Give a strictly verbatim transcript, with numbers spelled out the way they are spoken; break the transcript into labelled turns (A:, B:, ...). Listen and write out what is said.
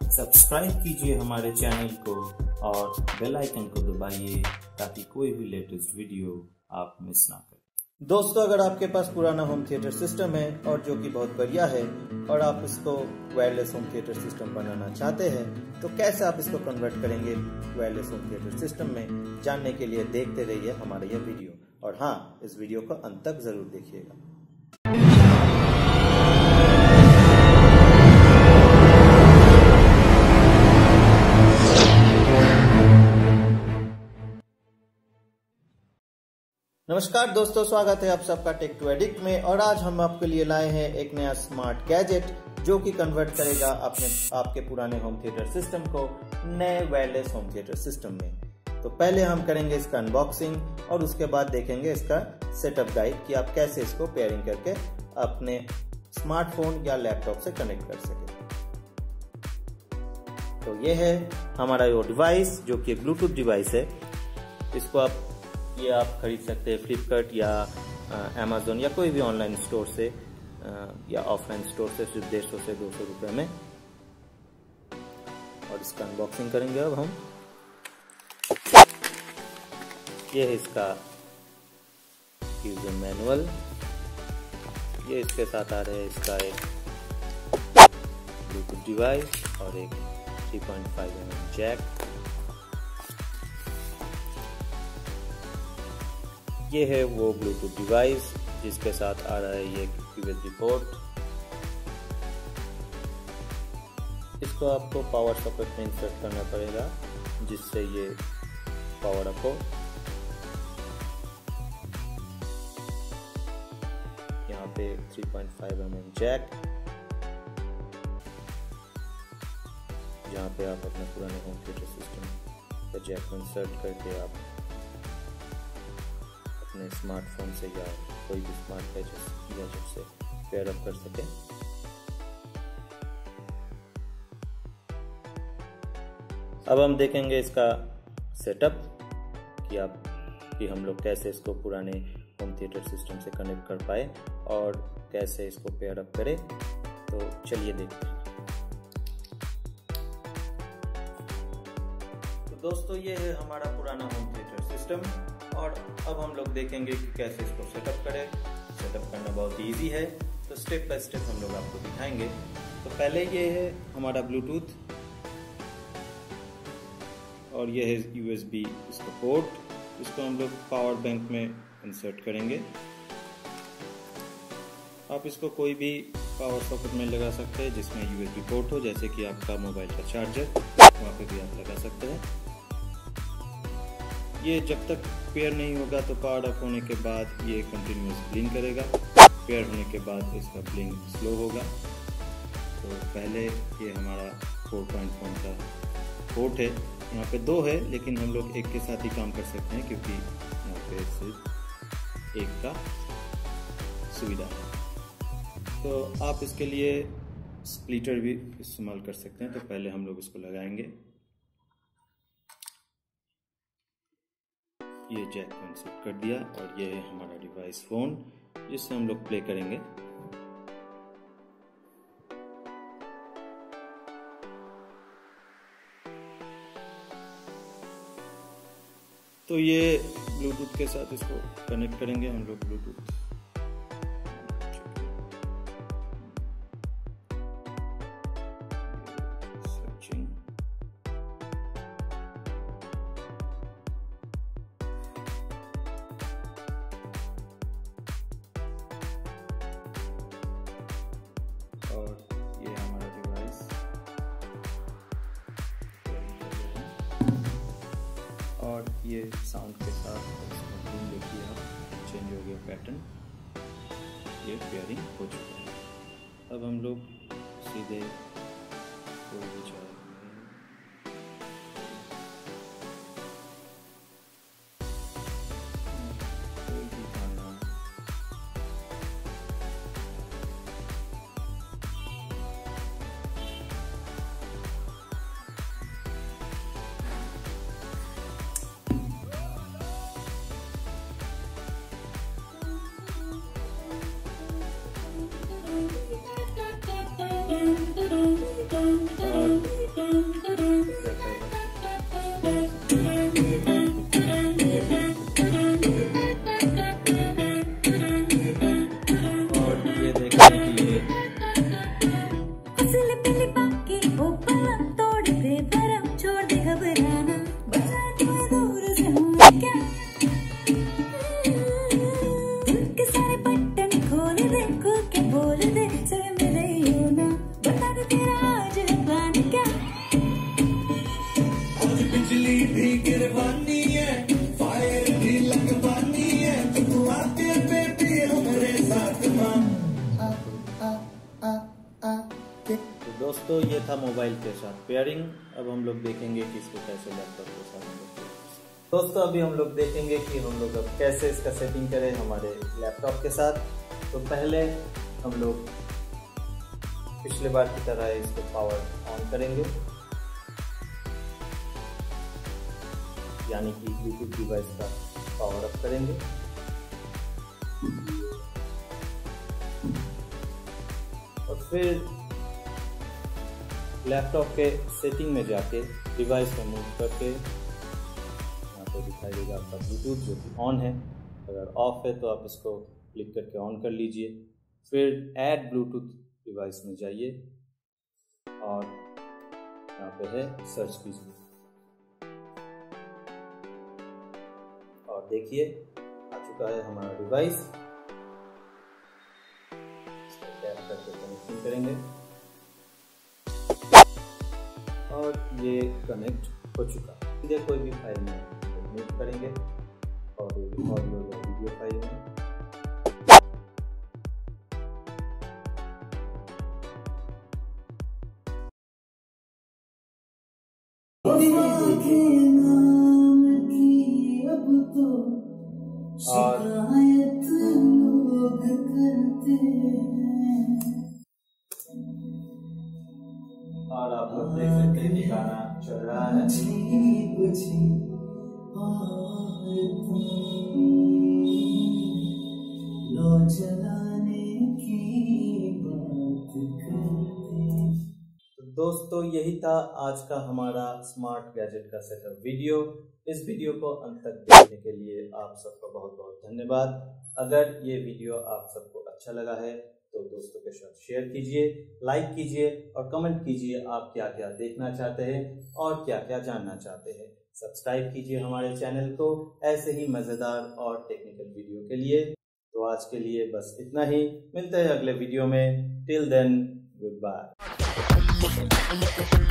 A: Subscribe कीजिए हमारे channel को और बेल आइकन को दबाइए ताकि कोई भी लेटेस्ट वीडियो आप मिस ना करें।
B: दोस्तों, अगर आपके पास पुराना होम थिएटर सिस्टम है और जो कि बहुत बढ़िया है और आप इसको वायरलेस होम थिएटर सिस्टम बनाना चाहते हैं तो कैसे आप इसको कन्वर्ट करेंगे वायरलेस होम थिएटर सिस्टम में, जानने के लिए देखते रहिए हमारा यह वीडियो। और हाँ, इस वीडियो को अंत तक जरूर देखिएगा। नमस्कार दोस्तों, स्वागत है आप सबका टेक टू एडिक्ट में। और आज हम आपके लिए लाए हैं एक नया स्मार्ट गैजेट जो कि कन्वर्ट करेगा अपने आपके पुराने होम थिएटर सिस्टम को नए वायरलेस होम थिएटर सिस्टम में। तो पहले हम करेंगे इसका अनबॉक्सिंग और उसके बाद देखेंगे इसका सेटअप गाइड कि आप कैसे इसको पेयरिंग करके अपने स्मार्टफोन या लैपटॉप से कनेक्ट कर सके। तो ये है हमारा वो डिवाइस जो कि ब्लूटूथ डिवाइस है। इसको आप ये आप खरीद सकते हैं फ्लिपकार्ट या अमेजोन या कोई भी ऑनलाइन स्टोर से या ऑफलाइन स्टोर से सिर्फ डेढ़ सौ से दो सौ रुपये में। और इसका अनबॉक्सिंग करेंगे अब हम। ये है इसका यूजर मैनुअल। ये इसके साथ आ रहा है इसका एक ब्लूटूथ डिवाइस और एक three point five M M jack. ये है वो ब्लूटूथ डिवाइस जिसके साथ आ रहा है ये यूएसबी पोर्ट। इसको आपको पावर सॉकेट में इंसर्ट करना पड़ेगा जिससे ये पावर अप हो। यहाँ पे three point five M M jack, जहाँ पे आप अपने पुराने होम थिएटर सिस्टम का जैक को इंसर्ट करके आप अपने स्मार्टफोन से या कोई भी स्मार्ट गैजेट से पेयर अप कर सके। अब हम देखेंगे इसका सेटअप कि आप कि हम लोग कैसे इसको पुराने होम थिएटर सिस्टम से कनेक्ट कर पाए और कैसे इसको पेयर अप करें। तो चलिए देखते हैं। तो दोस्तों, ये है हमारा पुराना होम थिएटर सिस्टम और अब हम लोग देखेंगे कि कैसे इसको सेटअप करें। सेटअप करना बहुत इजी है, तो स्टेप बाय स्टेप हम लोग आपको दिखाएंगे। तो पहले ये है हमारा ब्लूटूथ और ये है यूएसबी इसका पोर्ट। इसको हम लोग पावर बैंक में इंसर्ट करेंगे। आप इसको कोई भी पावर सॉकेट में लगा सकते हैं जिसमें यूएसबी पोर्ट हो, जैसे कि आपका मोबाइल का चार्जर, वहाँ पे भी आप लगा सकते हैं। ये जब तक पेयर नहीं होगा तो पावर अप होने के बाद ये कंटिन्यूअस ब्लिंक करेगा। पेयर होने के बाद इसका ब्लिंक स्लो होगा। तो पहले ये हमारा फोर पॉइंट वन का पोर्ट है। यहाँ पे दो है लेकिन हम लोग एक के साथ ही काम कर सकते हैं क्योंकि यहाँ पे सिर्फ एक का सुविधा है। तो आप इसके लिए स्प्लिटर भी इस्तेमाल कर सकते हैं। तो पहले हम लोग इसको लगाएंगे। ये जैक को इंसर्ट कर दिया और ये है हमारा डिवाइस फोन जिससे हम लोग प्ले करेंगे। तो ये ब्लूटूथ के साथ इसको कनेक्ट करेंगे हम लोग। ब्लूटूथ और ये हमारा डिवाइस और ये साउंड के साथ देखिए आप चेंज हो गया पैटर्न। ये पेयरिंग हो चुका है। अब हम लोग सीधे कोई भी चाहे
C: Do
A: ये देखने के लिए
C: बिजली भी गिरवानी है, फायर भी लगवानी है, तू आते बेबी हमारे साथ मां।
B: तो दोस्तों ये था मोबाइल के साथ पेयरिंग। अब हम लोग देखेंगे कि इसको कैसे लैपटॉप के साथ हम लोग।
A: दोस्तों अभी हम लोग देखेंगे कि हम लोग अब कैसे इसका सेटिंग करें हमारे लैपटॉप के साथ। तो पहले हम लोग पिछले बार की तरह इसको पावर ऑन करेंगे, यानी कि ब्लूटूथ डिवाइस का पावर अप करेंगे। और फिर लैपटॉप के सेटिंग में जाके डिवाइस में मूव करके यहाँ पे दिखाई देगा आपका ब्लूटूथ जो कि ऑन है। अगर ऑफ है तो आप इसको क्लिक करके ऑन कर लीजिए। फिर ऐड ब्लूटूथ डिवाइस में जाइए और यहाँ पे है सर्च कीजिए और देखिए आ चुका है हमारा डिवाइस। इसको टैप करके कनेक्टिंग करेंगे और ये कनेक्ट हो चुका है। सीधे कोई भी फाइल में मूव करेंगे ऑडियो ऑडियो या वीडियो फाइल में। और और आप लोग देख सकते हैं कि गाना चल रहा है। दोस्तों यही था आज का हमारा स्मार्ट गैजेट का सेटअप वीडियो। इस वीडियो को अंत तक देखने के लिए आप सबका बहुत बहुत धन्यवाद। अगर ये वीडियो आप सबको अच्छा लगा है तो दोस्तों के साथ शेयर कीजिए, लाइक कीजिए और कमेंट कीजिए आप क्या क्या देखना चाहते हैं और क्या क्या जानना चाहते हैं। सब्सक्राइब कीजिए हमारे चैनल को ऐसे ही मज़ेदार और टेक्निकल वीडियो के लिए। तो आज के लिए बस इतना ही, मिलते हैं अगले वीडियो में। Till then good bye.